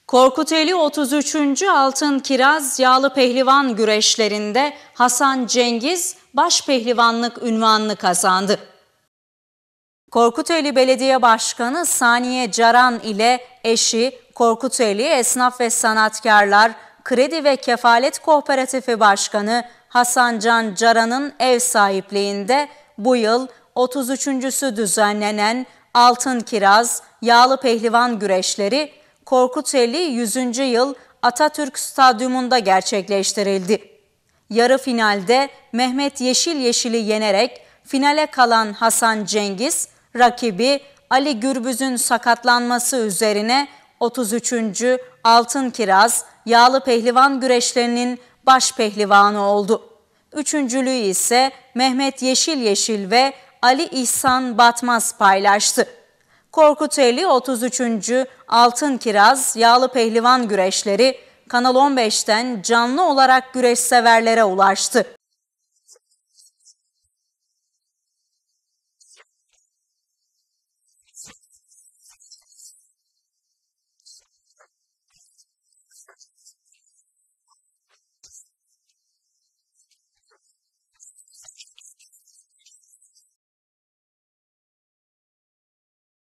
Korkuteli 33. Altın Kiraz Yağlı Pehlivan güreşlerinde Hasan Cengiz başpehlivanlık unvanını kazandı. Korkuteli Belediye Başkanı Saniye Caran ile eşi Korkuteli Esnaf ve Sanatkarlar Kredi ve Kefalet Kooperatifi Başkanı Hasan Can Caran'ın ev sahipliğinde bu yıl 33.sü düzenlenen Altın Kiraz Yağlı Pehlivan güreşleri Korkuteli 100. Yıl Atatürk Stadyumunda gerçekleştirildi. Yarı finalde Mehmet Yeşil'i yenerek finale kalan Hasan Cengiz, rakibi Ali Gürbüz'ün sakatlanması üzerine 33. Altın Kiraz Yağlı Pehlivan güreşlerinin baş pehlivanı oldu. Üçüncülüğü ise Mehmet Yeşil ve Ali İhsan Batmaz paylaştı. Korkuteli 33. Altın Kiraz Yağlı Pehlivan güreşleri Kanal 15'ten canlı olarak güreş severlere ulaştı.